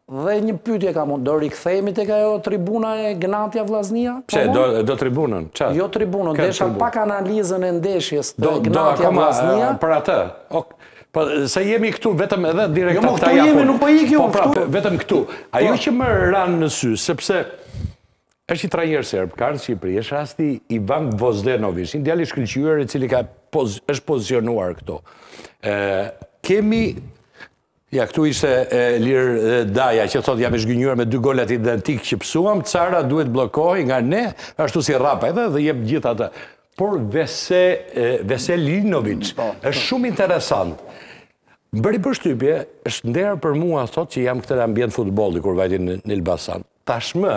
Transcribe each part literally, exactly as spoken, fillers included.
Dhe një pyetje ka mund, do rikthehemi tek ajo tribuna e Gnatja Vllaznia? Pse, do, do tribunën? Qa? Jo tribunën, desha pak analizën e ndeshjes të do, Gnatja do, Vllaznia. Për atë, ok, po, se jemi këtu vetëm edhe direkt jo, ata japon. Jemi, nuk po ikju po, pra, këtu. Vetëm këtu. Ajo që më ranë në sy, sepse është i trajner serb, ka në Shqipëri, është rasti Ivan Gvozdenović, një djalë i shkëlqyer i cili ka poz, është pozicionuar këtu. E, kemi Ja, këtu ishte Lirë Daja, që thot jam e zhgënjur me dy golet identik që pësuam, Cara duhet blokohi nga ne, ashtu si Rapa edhe dhe jep gjithë atë. Por Vese, Veselinović është shumë interesant. Bëri përshtypje, është nderë për mua, thot që jam këtë ambient futbolli, kur vajti në Elbasan. Tashmë,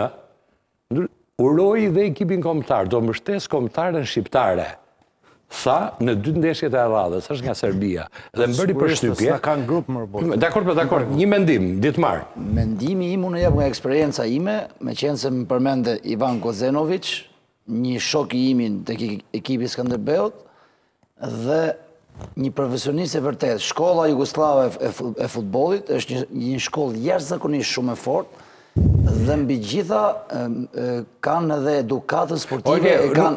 uroj dhe ekipin kombëtar, do mbështes kombëtaren shqiptare. Sa në dy ndeshjet e radhës, është nga Serbia. Dhe më bëri përshtypje. Sa kanë grup më rëbot. Dakor, për dakor, një mendim, ditëmar. Mendimi im, unë jep nga eksperienca ime, me qenë se më përmende Ivan Gvozdenović, një shok i imin të ekipi Skënderbeut, dhe një profesionist e vërtet. Shkolla Jugoslave e futbollit është një shkollë jashtëzakonisht shumë e fortë, dhe mbi gjitha kanë edhe edukatën sportive.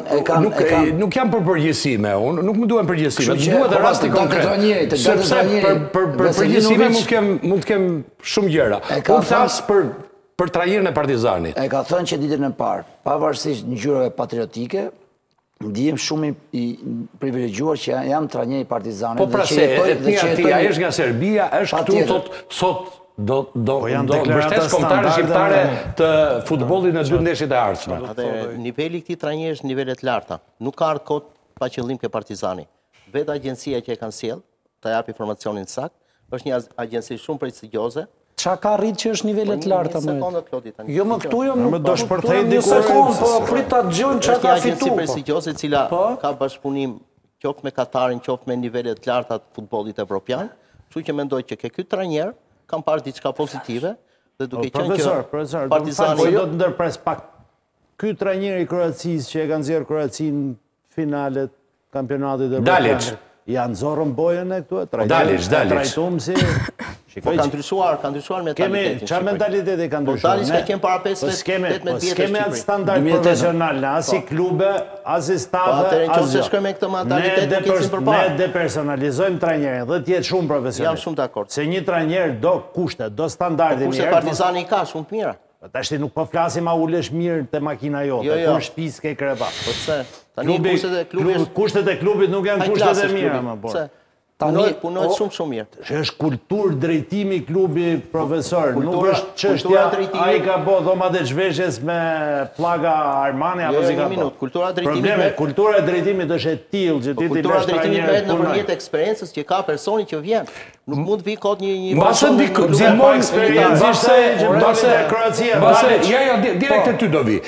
Nuk jam për përgjësime, nuk më duhen përgjësime, të duhet e rasti konkret. Sepse për përgjësime mund të kem shumë gjera. Unë thasë për trajnerën e Partizanit. E ka thënë që ditën e parë, pavarësisht ngjyrave patriotike, ndihem shumë i privilegjuar që jam trajner i Partizanit. Po pra se, etnia tia është nga Serbia, është këtu, sot do mbështes kombëtarë shqiptare të futbollit në dy ndeshjet e ardhshme. Niveli i këtij trajneri është nivelet larta. Nuk ka ardhur kot pa qëllim ke Partizani. Vetë agjencia që e kanë sjell, ta jap informacionin sakt, është një agjenci shumë prestigjioze. Qa ka rritë që është nivellet larta më? Jo më këtu jo më do shpërthej një sekundë, po prit ta dëgjojmë çka ka fitu. Është një agjenci prestigjioze e cila ka bashkëpunim qoftë me Katarin, qoftë me nivelet larta të futbollit evropian. Kështu që mendoj që ke ky trajner kam parë diçka pozitive dhe duke qenë që Partizani do të ndërpres pak. Ky trajner i Kroacisë që e kanë nxjerrë Kroacinë në finalet kampionatit evropian. Janë zorën bojën e këtu, Dalić, Dalić. Trajtuam si Po kanë ndryshuar, kanë ndryshuar mentalitetin. Kemi çfarë mentaliteti kanë ndryshuar? Po Dalić ka qenë para pesë tetëmbëdhjetë vjetësh. Kemi atë standard profesional, as i klube, as i stafe, as gjë. Shkojmë me këtë mentalitet që kemi përpara. Ne depersonalizojmë trajnerin dhe të jetë shumë profesional. Jam shumë dakord. Se një trajner do kushte, do standardi mirë. Kurse Partizani ka shumë të mira. Tashti nuk po flasim a ulesh mirë te makina jote, kur shtëpisë ke kreva. Po pse? Tani kushtet e klubit, kushtet e klubit nuk janë kushtet e mira më po. Tani punohet shumë shumë mirë. Është kulturë drejtimi klubi, profesor, nuk është çështja ai ka bë dhomat e zhveshjes me pllaga Armani apo si ka bë. Kultura e drejtimit. Problemi, kultura e drejtimit është e tillë që ti ti Kultura e drejtimit merret nëpërmjet eksperiencës që ka personi që vjen. Nuk mund të vi kot një një Mbase ndikon eksperiencë që mbase Kroacia. Mbase ja ja direkt te ty do vi.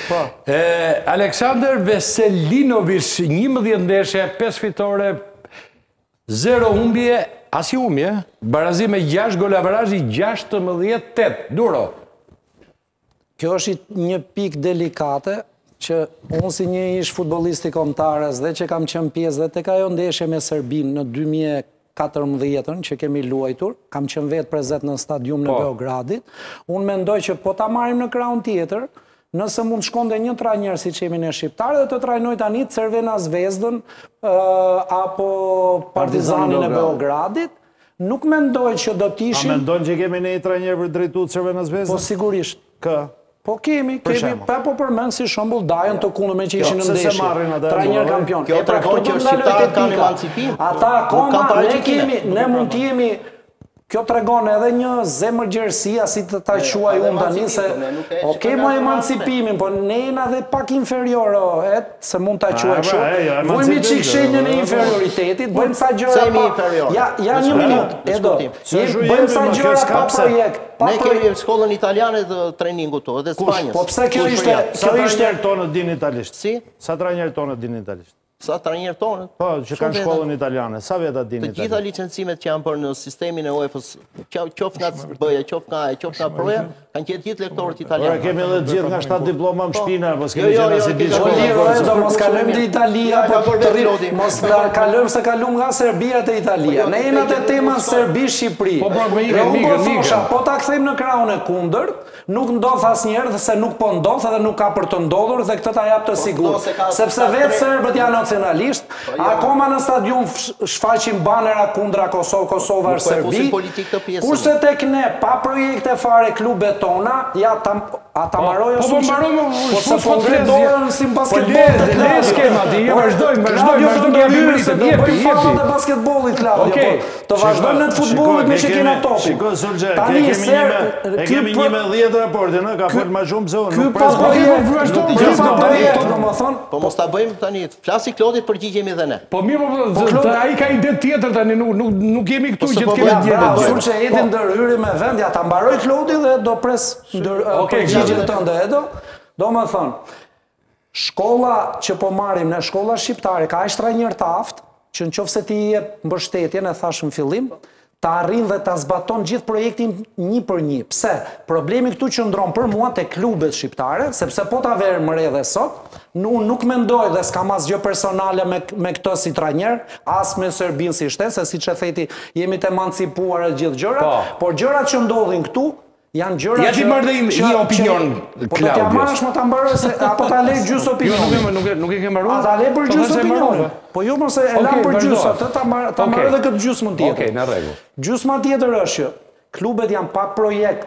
Aleksandar Veselinović njëmbëdhjetë ndeshje, pesë fitore, zero humbje, as i humbje, barazi me gjashtë gol averazhi gjashtëmbëdhjetë tetë. Duro. Kjo është një pikë delikate që unë si një ish futbollisti kombëtarës dhe që kam qenë pjesë dhe tek ajo ndeshje me Serbinë në dy mijë e katërmbëdhjetë që kemi luajtur, kam qenë vetë prezent në stadium në Beogradit. Unë mendoj që po ta marrim në krahun tjetër, nëse mund shkonde një trajner si që jemi në Shqiptarë dhe të trajnoj tani Crvena Zvezdën apo Partizanin e Beogradit, nuk mendoj që do t'ishim... A mendojnë që kemi ne i trajner për drejtu Crvena Zvezdën? Po sigurisht. Kë? Po kemi, kemi, pa po përmend si shembull Dajën të kunë me që ishin në ndeshje. Trajner kampion. Kjo tregon që shqiptarët kanë emancipim. Ata akoma, ne kemi, ne mund t'jemi... Kjo tregon edhe një zemërgjerësia, si të ta quaj unë tani, se oke më emancipimin, po ne jena dhe pak inferior, se mund ta quaj shumë. Vojmi qik shenjën e inferioritetit, bëjmë sa gjëra pa... Ja, një minut, Edo. Bëjmë sa gjëra pa projekt. Ne kemi shkollën italiane të treningu to, edhe Spanjës. Po pse kjo ishte... Sa trajner tonë din italisht? Si? Sa trajner tonë din italisht? Sa trajner tonë? Po, që kanë shkollën italiane. Sa veta din italisht? Të gjitha licencimet që janë për në sistemin e UEFA-s, qoftë nga B-ja, qoftë nga A-ja, qoftë nga Pro-ja, kanë gjetë gjithë lektorët italianë. Ora kemi edhe gjithë nga shtatë diploma më shpina, po s'kemi Jo, jo, gjena jo, si ke di shkolla. shkolla. Liro, e do mos kalojmë te Italia, Ja, ka po bërë të rri- Lodi. mos na kalojmë se kalojmë nga Serbia te Italia. Ne jemi te tema Serbi-Shqipëri. Po, pra, me Dhe ikën, unë mikën, po thosha, mikën. po ta kthejmë në krahun e kundërt, nuk ndodh asnjëherë dhe se nuk po ndodh edhe nuk ka për të ndodhur dhe këtë ta jap të sigurt. se ka- Sepse ka vetë tre- serbët janë nacionalisht, akoma në stadium sh- shfaqin banera kundra Kosovë, Kosova Nuk po e Serbi. fusin politik të pjesën. Kurse tek ne pa projekte fare klubet tona, ja ta ata mbarojnë po, po, mbarojnë, po se s'po po flet, ngredorën si po, basketbolli. le- le skema, ti, je, vazhdojmë, vazhdojmë, vazhdojmë, jepi vritë, Do jepi, bëjmë jepi. fallë të basketbollit, Claudio, Okej. po të vazhdojmë në të futbollit me që kena topi. Shiko, Sulgje, e Tani kemi ser- një me- e ky kemi po- një me dhjetë raporte, në, ka fol ma shumë se unë. Ky nuk pa pres- projekt, vazhdojmë, ky vazhdojmë, pa vazhdojmë, projekt, vazhdojmë. domethënë, Po mos ta bëjmë tani, flasi Klodit, përgjigjemi dhe ne. Po mirë, po, po, Klodi- ai ka ide tjetër tani, nuk nuk nuk jemi këtu Po, se që po të kemi bëjmë, ide bravo, tjetër. Sulçe edi ndërhyri me vend, ja ta mbaroj Klodi dhe do pres ndër Okej, përgjigjen Klodi. tënde, Edo. Domethënë, shkolla që po marrim në shkolla shqiptare ka aq trajner të aftë që nëse ti i jep mbështetjen, e thash në fillim, ta arrin dhe ta zbaton gjithë projektin një për një. Pse? Problemi këtu qëndron për mua te klubet shqiptare, sepse po ta verë më re dhe sot, unë nuk mendoj dhe s'kam asgjë personale me, me këtë si trajner, as me Serbin si shtesë, se siç e theti, jemi të emancipuar e gjithë gjërat, Po. por gjërat që ndodhin këtu janë gjëra Ja ti që- marrë dhe një që- opinion, që- Po do t'ja Klaudios. marrësh më ta mbaroj se apo ta lej gjysë Jo, nuk opinionin. e nuk e nuk e ke mbaruar. A ta le për Po, gjysë thashë e opinionin. mbarova. Po jo mos e e Okej, lan për vazhdo. gjysë, atë ta marr ta Okej. marr edhe këtë gjysmën tjetër. Okej, në rregull. Gjysma tjetër është që klubet janë pa projekt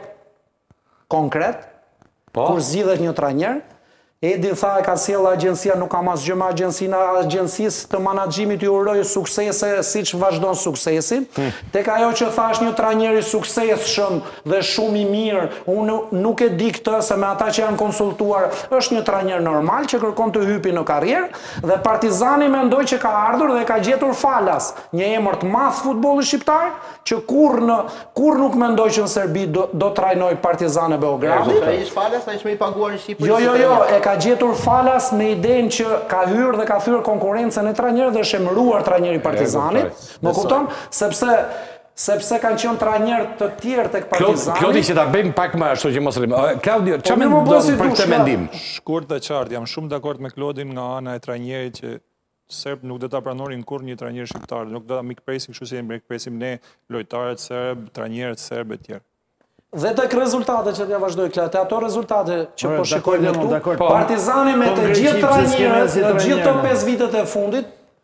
konkret, Po. kur zgjidhet një trajner, Edi tha e ka sjell agjencia, nuk kam asgjë me agjencinë, agjencisë të menaxhimit ju uroj suksese siç vazhdon suksesin. Tek ajo që thash një trajner i suksesshëm dhe shumë i mirë, unë nuk e di këtë se me ata që janë konsultuar, është një trajner normal që kërkon të hypi në karrierë dhe Partizani mendoj që ka ardhur dhe ka gjetur falas, një emër të madh futbollit shqiptar, që kur në kur nuk mendoj që në Serbi do, do trajnoj Partizan e Beogradit. Ai ish falas, ai është më i paguar në Shqipëri. Jo, si jo, jo, trajner. e ka gjetur falas me idenë që ka hyrë dhe ka thyrë konkurrencën e trajnerëve dhe është emëruar trajneri Partizanit. Më kupton? Sepse sepse kanë qenë trajner të tjerë tek Partizani. Klodi që ta bëjmë pak më ashtu që mos rrim. Klaudio, Po, çfarë mirë, më mendon bëj si për dush, këtë ja. mendim? Shkurt dhe qartë, jam shumë dakord me Klodin nga ana e trajnerit që serb nuk do ta pranonin kur një trajner shqiptar, nuk do ta mikpresim kështu si e mikpresim ne lojtarët serb, trajnerët serb e tjerë. Dhe tek rezultatet që t'ja vazhdoj Kla, te ato rezultate që Ore, po shikojmë dakord, këtu, dakord. Partizani me Po, të ngre gjithë qip se s'kemi trajnerët, asnjë në gjithë të trajner, pesë vitet e fundit,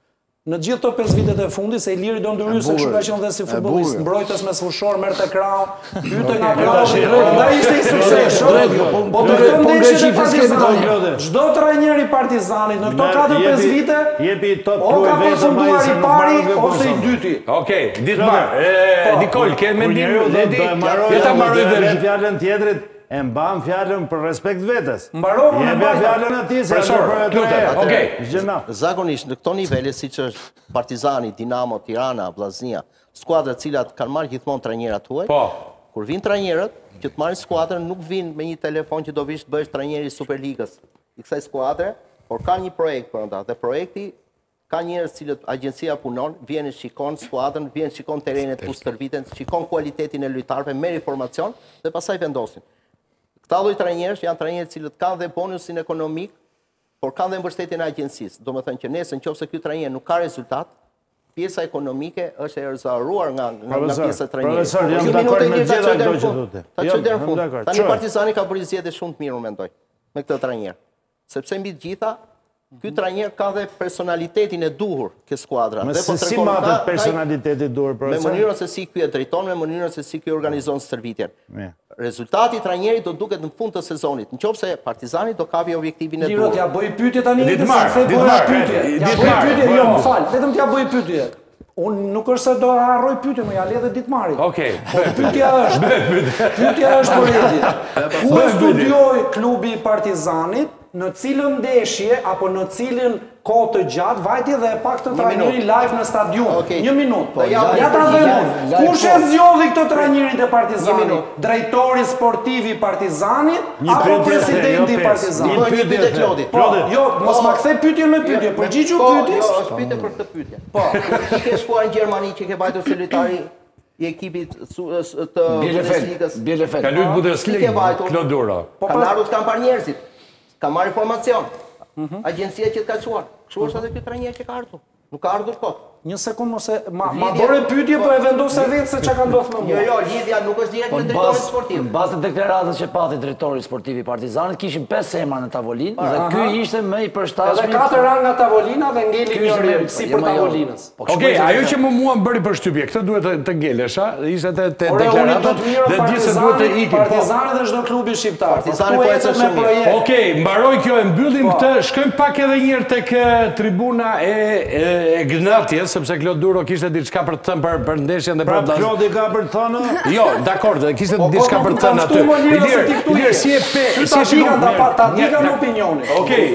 në gjithë të pesë vitet e fundit, se Iliri do ndërhyjë se kështu ka qenë dhe si futbollist, mbrojtës me sfushor, merrte krahun, hyrte nga krahu, ndaj ishte i suksesshëm. Po të këtë ndeshjet e Partizanit, çdo trajner i Partizanit në këto katër pesë vite, jepi top o ka përfunduar i pari ose i dyti. Okej, Ditmar, e Nikol, ke mendim? Edi, Je je ta mbaroj dhe fjalën tjetrit, e mban fjalën për respekt vetes. Mbarova, Je mbajta. fjalën atij se Profesor, për atë. lutem, okej. Gjëna. Zakonisht në këto nivele siç është Partizani, Dinamo, Tirana, Vllaznia, skuadra të cilat kanë marrë gjithmonë trajnerat tuaj. Po. Kur vinë trajnerët që të marrin skuadrën, nuk vinë me një telefon që do vish të bësh trajneri i Superligës i kësaj skuadre, por ka një projekt për ata. Dhe projekti ka njerëz cilët agjencia punon, vjen e shikon skuadrën, vjen shikon terrenet ku stërviten, shikon cilëtetin e lojtarëve, merr informacion dhe pastaj vendosin. Këta lloj trajnerësh janë trajnerë cilët kanë dhe bonusin ekonomik, por kanë dhe mbështetjen e agjencisë. Do të thënë që nesër nëse ky trajner nuk ka rezultat, pjesa ekonomike është e rëzaruar nga nga, nga pjesa e trajnerit. Profesor, jam Ky dakord minutë e me lirë ta gjitha çoj deri ato në që fund. thotë. Ta Jam- çoj deri në jam fund. dakord. Tani Çoj. Partizani ka bërë zgjedhje shumë të mirë, unë mendoj, me këtë trajner. Sepse mbi të gjitha, ky trajner ka dhe personalitetin e duhur ke skuadra. Me Dhe po se si tregon matet ka- ka- personaliteti duhur, me profesor? mënyrën se si ky e drejton, me mënyrën se si ky organizon stërvitjen. Mirë. Rezultati i trajnerit do duket në fund të sezonit. Nëse Partizani do kapi objektivin e Liro, duhur. t'ja bëj pyetje tani, Ditmar, se the Ditmar, bësh pyetje. T'ja bëj Ditmar, pyetje, po, jo, po. më fal, vetëm t'ja bëj pyetje. Unë nuk është se do harroj pyetje, më ja le edhe Ditmarit. Okej. Po pyetja është, pyetja është për Edi. Ku e studioi klubi i Partizanit, në cilën ndeshje apo në cilën kohë të gjatë vajti dhe e pak të trajneri live në stadium. Okej. Një minutë. Po, ja- Ja ta ja- them. live, Kush po. e zgjodhi këtë trajnerin e Një Partizanit? minutë. Drejtori sportiv i Partizanit Një apo pyetje, presidenti jo i pesë. Partizanit? Një pyetje të Klodit. Po, jo, mos ma kthe pyetje me pyetje, përgjigju Po, pyetjes. Jo, është pyetje për këtë pyetje. Po, ti ke shkuar në Gjermani që ke bajtur se lojtari i ekipit të Bundesligës. Bielefeld. Ka luajtur Bundesliga, Kloduro. Kanë ardhur të kanë parë njerëzit. Ka marrë informacion. Agjencia që të ka çuar. Kështu është edhe ky trajner që ka ardhur. Nuk ka ardhur kot. Një sekund mose, ma bore pyetje, po e vendose vetë se çka ka ndodhur më. Jo, jo, lidhja nuk është direkt me drejtorin sportiv. Në bazë të deklaratës që pati drejtori sportiv i Partizanit, kishin pesë emra në tavolinë dhe ky ishte më i përshtatshëm. Edhe katër ranë nga tavolina dhe ngeli njëri sipër tavolinës. Okej, ajo që më mua më bëri përshtypje, këtë duhet të ngelesh, a? Ishte te te deklarata dhe gjithë se duhet të ikim. Partizani dhe çdo klubi shqiptar. Partizani po ecën shumë mirë. Okej, mbaroj kjo e mbyllim këtë, shkojmë pak edhe një herë tek tribuna e Gnatjes, sepse Kloduro kishte diçka për të thënë për, për ndeshjen dhe Pra për Klodi ka për të thënë? Jo, dakor, kishte diçka për të thënë aty. Ilir, Ilir, si e pe, si e ta diga opinionin. Okej.